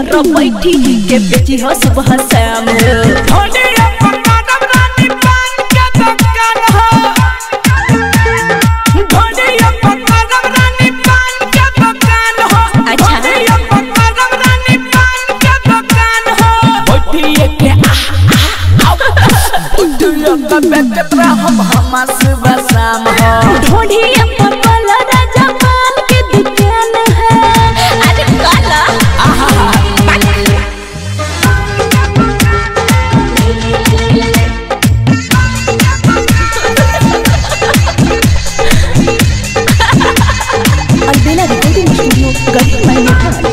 घर बैठी के बेची हो सुबह शाम हम सुबह शाम हो ढोढ़िया पकल राजा पान के दुकान है। अरे काला अलबेला रिकॉर्डिंग स्टूडियो गढ़ी मैनेजर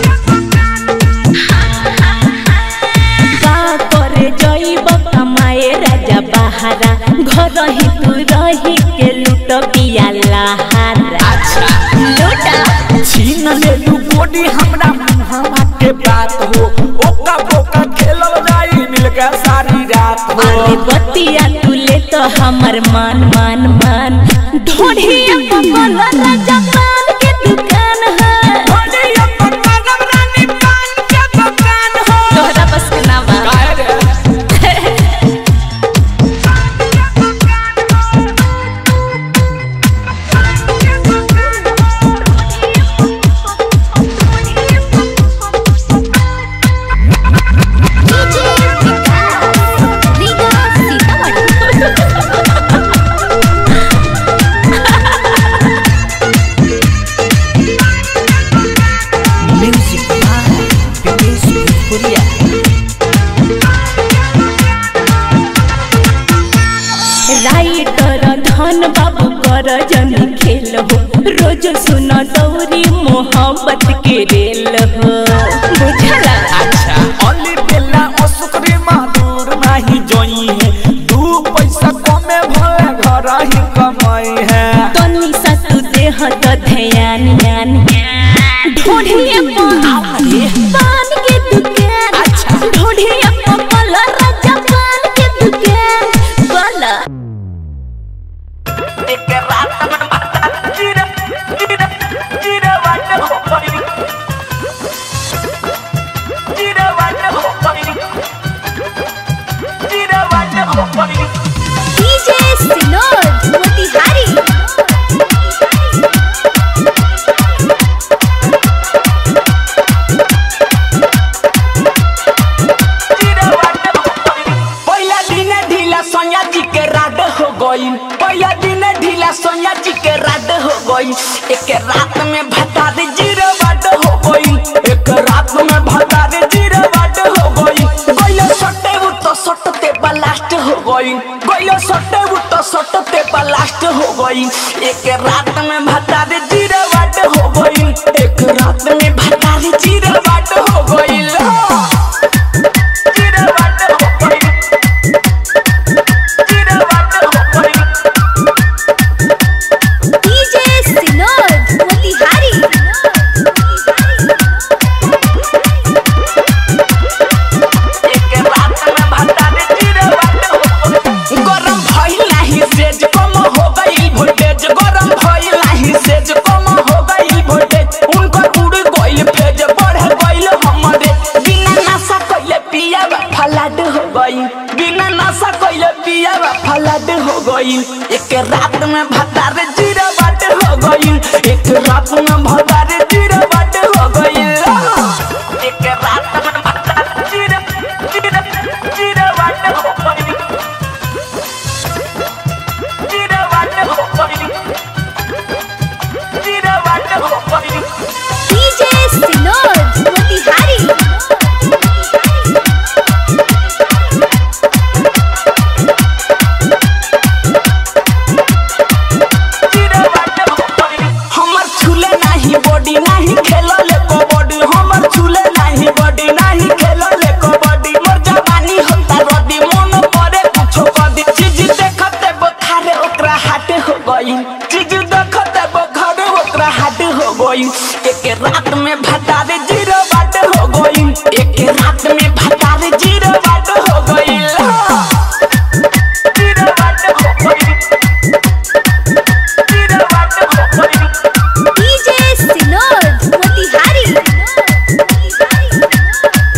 का करे जइब कमाए राजा बहारा घर ही तू रही के लूट पिया लहारा। अच्छा लूटा छीन ले लू गोडी हमरा मुहावा के बात हो ओका बोका खेलल जाई मिल के सारी रात हो। अरे बतिया तू ले तो हमर मान मान मान ढोढ़िया पकल राजा पान के दुकान है। ढोढ़िया पकल रानी पान के दुकान हो। तोहरा बस के ना बा राइटर धन बाबू कर जन खेल हो रोज सुन दौरी मोहब्बत के रेल हो बुझला। अच्छा ओली बेला असुकरी मादूर नहीं जोई है दू पैसा कमे भले घर ही कमाई है। तनी सा तू देह तो ध्यान ध्यान ढोढ़िया पान के दुकान। अच्छा ढोढ़िया पकल राजा पान के दुकान बोला एक रात में बता जीरे जीरे जीरे वाले हो पड़ी जीरे वाले हो पड़ी जीरे वाले हो पड़ी डीजे सिनोद मोतिहारी पहिला दिन ढीला सोनिया जी के रात हो गई। पहिला दिन ढीला सोनिया जी के रात हो गई। एक रात में भता दे जीरो वाट हो गई। एक रात में भता दे जीरो वाट हो गई। गइलो सटे उ तो सटते ब्लास्ट हो गई। गइलो सटे उ तो सटते ब्लास्ट हो गई। एक रात में भता दे जीरो वाट हो गई। एक रात में भता दे जीरो वाट हो गई। बिना नशा कइले पिया फलाट हो गई। एक रात में भता दे जीरो वाट हो गई। एक रात में भता दे जीरो वाट हो गई। एक रात में भता दे जीरो जीरो जीरो वाट हो गई। जीरो वाट हो गई। जीरो वाट हो गई। डीजे सिनोद मोतिहारी एक रात में भता दे जीरो वाट हो गई। एक रात में भता दे जीरो वाट हो गई। जीरो वाट हो गई। जीरो वाट हो गई। डीजे सिनोद मोतिहारी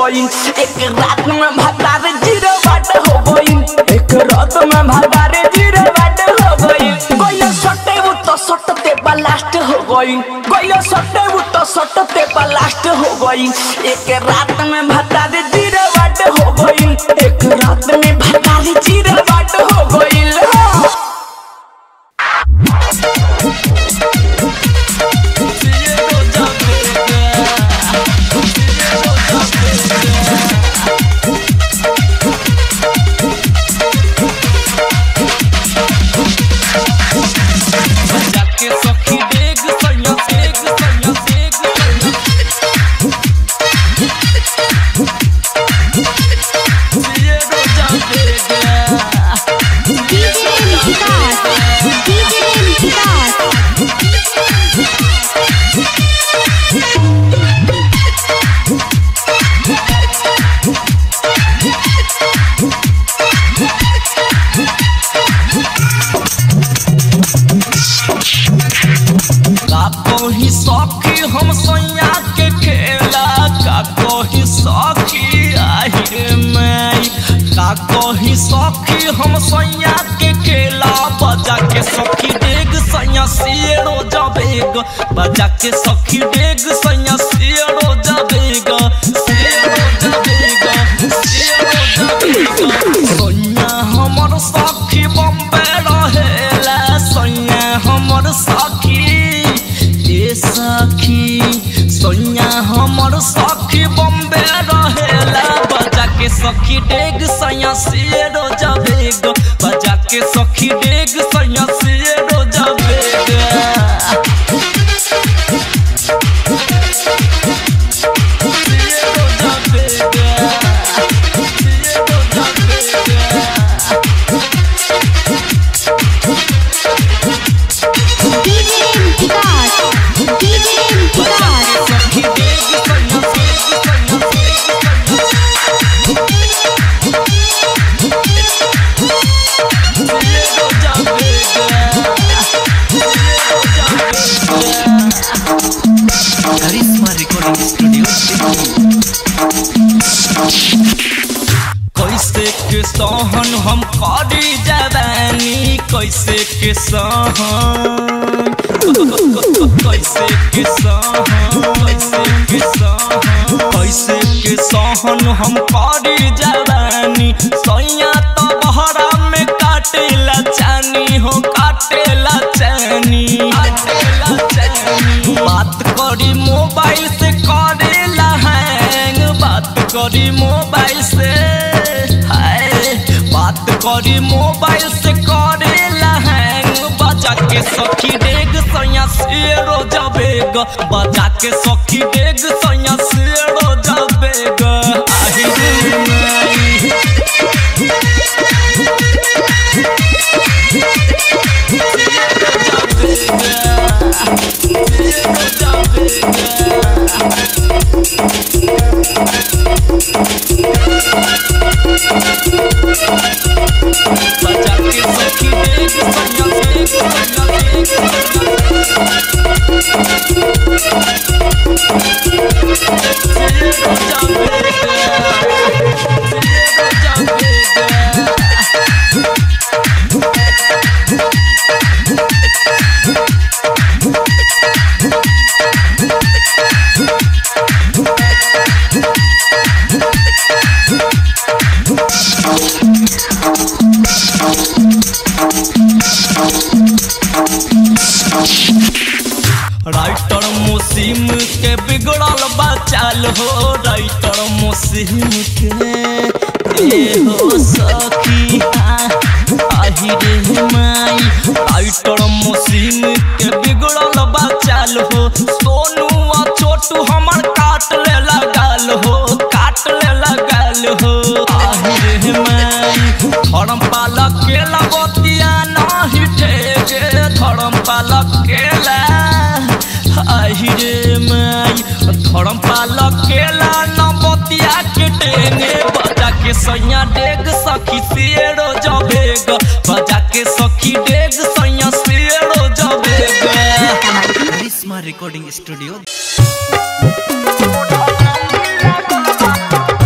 गई एक रात में भतार जीरो बाट हो गई एक रात में भतार जीरो बाट हो गई गइलो सटे वो तो सटते ब्लास्ट हो गई गइलो सटे वो तो सटते ब्लास्ट हो गई एक रात में भतार जीरो बाट हो गई एक रात में भतार जीरो बाट हो गई सखी हम सैया के खेला बजा के सखी डेग सैया सियरो जबेग बजा के सखी डेग सैया सियरो जबेग सैया हमर सखी बम्बे रहेला सैया हमर सखी ए सखी सैया हमर सखी बम्बे रहेला बजा के सखी डेग सैया सियरो जबेग बजा के सखी डेग सैया सियरो जबेग कैसे के सहन हम करी जवानी कैसे के सहन कैसे के सहन कैसे के सहन हम करी जवानी सैया तो बहरा में काटेला चानी हो काटेला चानी बात करी मोबाइल से करेला हैंग बात करी मोबाइल से बात करी मोबाइल से करेला हैंग बजा के सखी डेग सैया सियरो जबेग बजा के सखी डेग सैया सियरो जबेग आही बजा के सखी डेग सैया राइटर मुसीम के बिगड़ल बचाल हो राइटर मुसीम के हो सखी आही रे माई राइटर मुसीम के बिगड़ल बचाल हो सोनू आ छोटू हमर काट ले लगाल हो आही रे माई धर्म पालक के लगतिया नहीं ठेके धर्म पालक के आही रे माई धर्म पालक केला नबतिया के टेंगे बजा के सैया डेग सखी सियरो जबेग बजा के सखी डेग सैया सियरो जबेग करिश्मा रिकॉर्डिंग स्टूडियो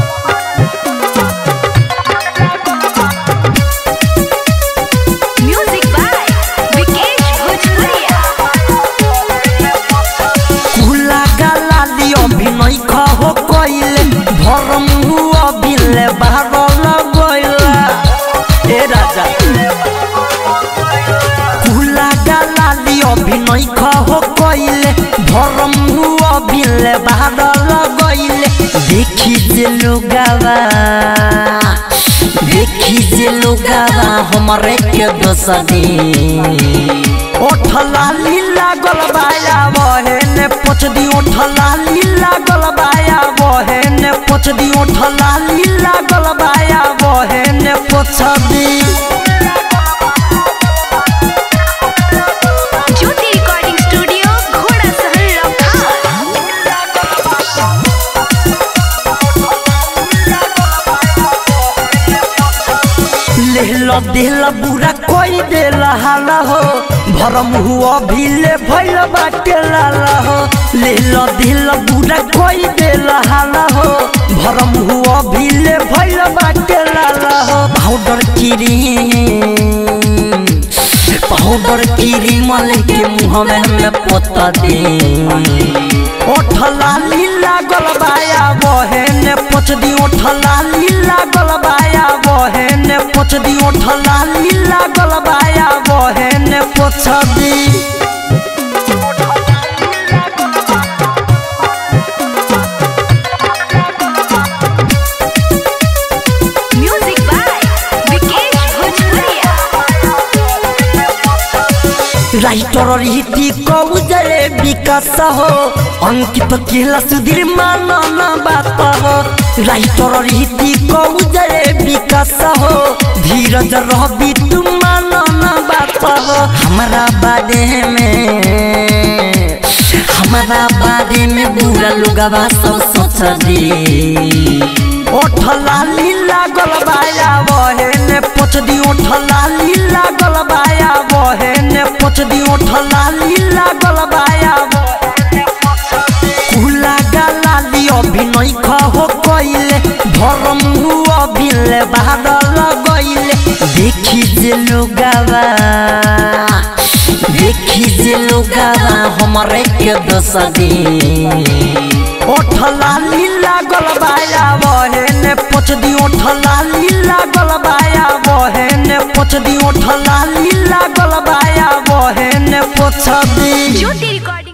कइले भरम हुआ बिल बादल गइले देखी जे लोगावा हमरे के दोसदी ओठला लीला गलबाया बहन पोछदी ओठला लीला गलबाया बहन पोछदी ओठला लीला गलबाया बहन पोछदी ज्योति रिकॉर्डिंग स्टूडियो घोड़ा सहल लखा लेहला देहला बुरा कोई देला हाला हो भरम हुआ भीले भइल बाटे लाला हो लेहला देहला बुरा कोई देला हाला हो भरम हुआ भीले भइल बाटे लाला हो पाउडर क्रीम लेके मुँह में हमें पोता दे ओठला लीला गलबाया बहन पोछदी ओठला लीला गलबाया बहन पोछदी ओठला लीला गलबाया बहन पोछदी म्यूजिक बाय विकेश भोजपुरिया राइटर रीति कौजरे विकास हो अंकित केला सुधीर मानन बात हो राइटर रीति कौजरे विकास हो धीरज रवि तुम मानन बात हो हमारा बारे में बुरा लोगवा सब सोच दे ओठला लीला गलबाया बहन पोछदी ओठला लीला गलबाया बहन पोछदी ओठला लीला गलबाया कुला गालाली अभिनय खहो कइले भरम हुआ बिल बादल गइले देखी जे लोगावा हमरे के दोसदी ओठला लीला गलबाया बहन पोछदी ओठला लीला गलबाया बहन पोछदी ओठला लीला गलबाया बहन पोछदी ज्योति रिकॉर्डिंग